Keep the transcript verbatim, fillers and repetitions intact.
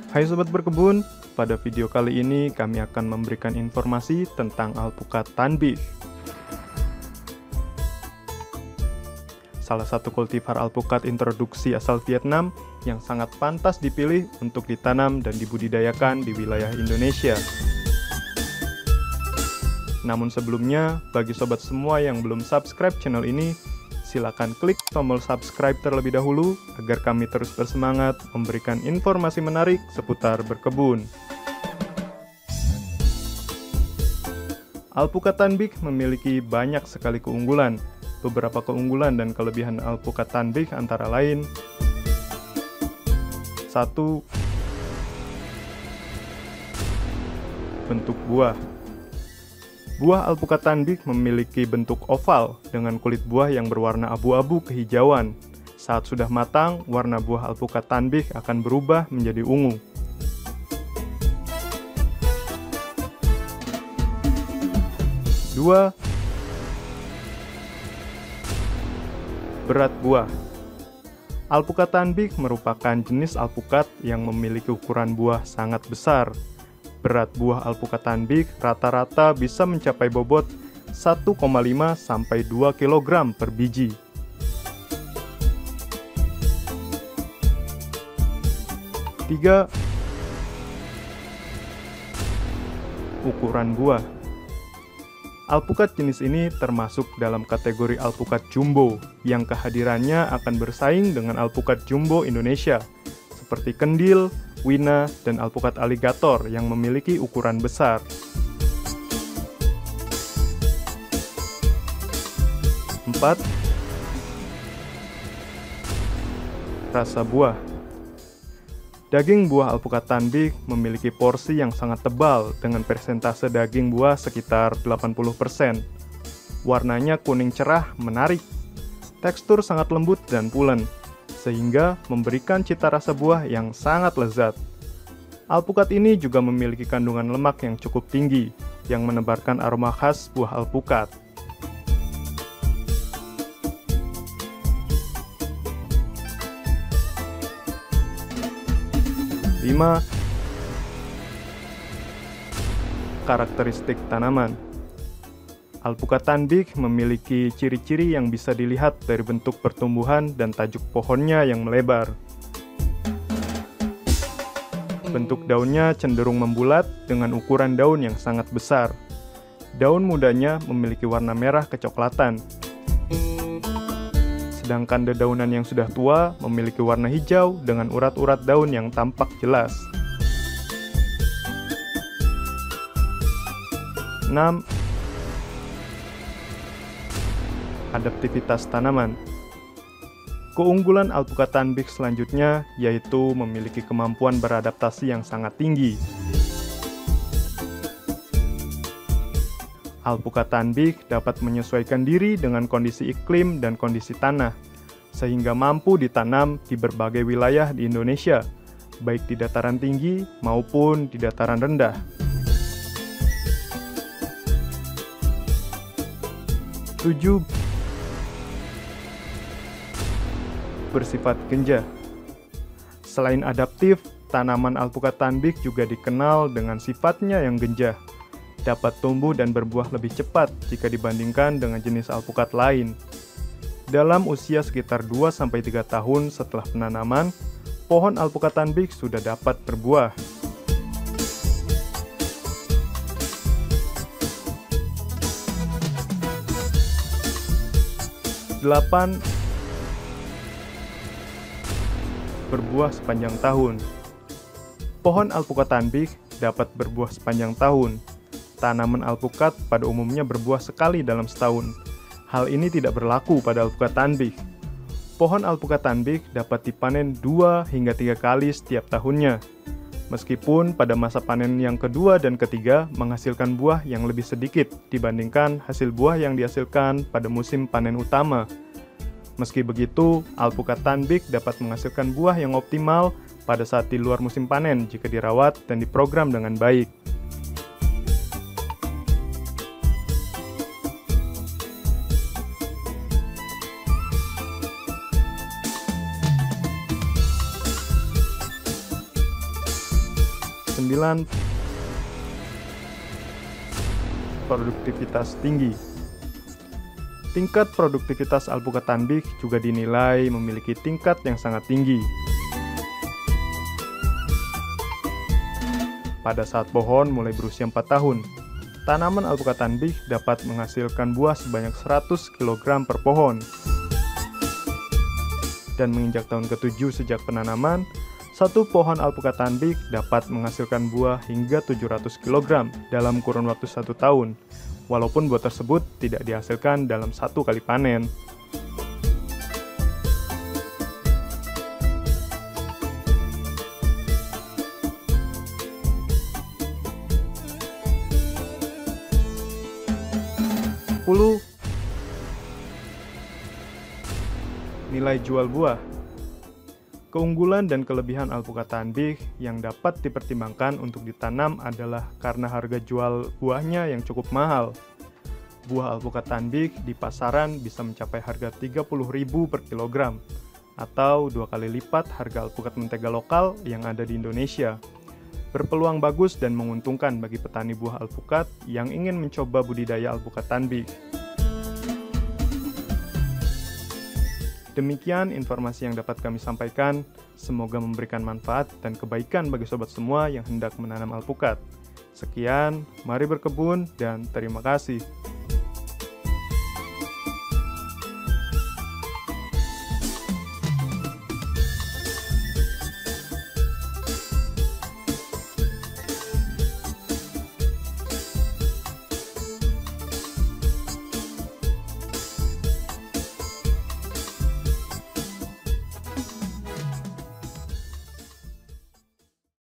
Hai Sobat Berkebun, pada video kali ini kami akan memberikan informasi tentang alpukat tanbih. Salah satu kultivar alpukat introduksi asal Vietnam yang sangat pantas dipilih untuk ditanam dan dibudidayakan di wilayah Indonesia. Namun sebelumnya, bagi sobat semua yang belum subscribe channel ini, silakan klik tombol subscribe terlebih dahulu agar kami terus bersemangat memberikan informasi menarik seputar berkebun. Alpukat tanbih memiliki banyak sekali keunggulan. Beberapa keunggulan dan kelebihan alpukat tanbih antara lain: satu. Bentuk buah. Buah alpukat tanbih memiliki bentuk oval dengan kulit buah yang berwarna abu-abu kehijauan. Saat sudah matang, warna buah alpukat tanbih akan berubah menjadi ungu. Dua. Berat buah. Alpukat tanbih merupakan jenis alpukat yang memiliki ukuran buah sangat besar. Berat buah alpukat tanbih rata-rata bisa mencapai bobot satu koma lima sampai dua kilogram per biji. Tiga. Ukuran buah. Alpukat jenis ini termasuk dalam kategori alpukat jumbo yang kehadirannya akan bersaing dengan alpukat jumbo Indonesia seperti kendil, wina, dan alpukat aligator yang memiliki ukuran besar. Empat. Rasa buah. Daging buah alpukat tanbih memiliki porsi yang sangat tebal dengan persentase daging buah sekitar delapan puluh persen. Warnanya kuning cerah menarik. Tekstur sangat lembut dan pulen, sehingga memberikan cita rasa buah yang sangat lezat. Alpukat ini juga memiliki kandungan lemak yang cukup tinggi, yang menebarkan aroma khas buah alpukat. Lima. Karakteristik tanaman. Alpukat tanbih memiliki ciri-ciri yang bisa dilihat dari bentuk pertumbuhan dan tajuk pohonnya yang melebar. Bentuk daunnya cenderung membulat dengan ukuran daun yang sangat besar. Daun mudanya memiliki warna merah kecoklatan. Sedangkan dedaunan yang sudah tua memiliki warna hijau dengan urat-urat daun yang tampak jelas. Enam. Adaptivitas tanaman. Keunggulan alpukat tanbih selanjutnya yaitu memiliki kemampuan beradaptasi yang sangat tinggi. Alpukat tanbih dapat menyesuaikan diri dengan kondisi iklim dan kondisi tanah, sehingga mampu ditanam di berbagai wilayah di Indonesia, baik di dataran tinggi maupun di dataran rendah. Tujuh. Bersifat genjah. Selain adaptif, tanaman alpukat tanbih juga dikenal dengan sifatnya yang genjah. Dapat tumbuh dan berbuah lebih cepat jika dibandingkan dengan jenis alpukat lain. Dalam usia sekitar dua sampai tiga tahun setelah penanaman, pohon alpukat tanbih sudah dapat berbuah. Delapan. Berbuah sepanjang tahun. Pohon alpukat tanbih dapat berbuah sepanjang tahun. Tanaman alpukat pada umumnya berbuah sekali dalam setahun. Hal ini tidak berlaku pada alpukat tanbih. Pohon alpukat tanbih dapat dipanen dua hingga tiga kali setiap tahunnya. Meskipun pada masa panen yang kedua dan ketiga menghasilkan buah yang lebih sedikit dibandingkan hasil buah yang dihasilkan pada musim panen utama. Meski begitu, alpukat tanbih dapat menghasilkan buah yang optimal pada saat di luar musim panen jika dirawat dan diprogram dengan baik. Kesembilan, produktivitas tinggi. Tingkat produktivitas alpukat tanbik juga dinilai memiliki tingkat yang sangat tinggi. Pada saat pohon mulai berusia empat tahun, tanaman alpukat tanbik dapat menghasilkan buah sebanyak seratus kilogram per pohon. Dan menginjak tahun ketujuh sejak penanaman, satu pohon alpukat tanbik dapat menghasilkan buah hingga tujuh ratus kilogram dalam kurun waktu satu tahun, walaupun buah tersebut tidak dihasilkan dalam satu kali panen. sepuluh. Nilai jual buah. Keunggulan dan kelebihan alpukat tanbik yang dapat dipertimbangkan untuk ditanam adalah karena harga jual buahnya yang cukup mahal. Buah alpukat tanbik di pasaran bisa mencapai harga tiga puluh ribu per kilogram, atau dua kali lipat harga alpukat mentega lokal yang ada di Indonesia. Berpeluang bagus dan menguntungkan bagi petani buah alpukat yang ingin mencoba budidaya alpukat tanbik. Demikian informasi yang dapat kami sampaikan, semoga memberikan manfaat dan kebaikan bagi sobat semua yang hendak menanam alpukat. Sekian, mari berkebun dan terima kasih.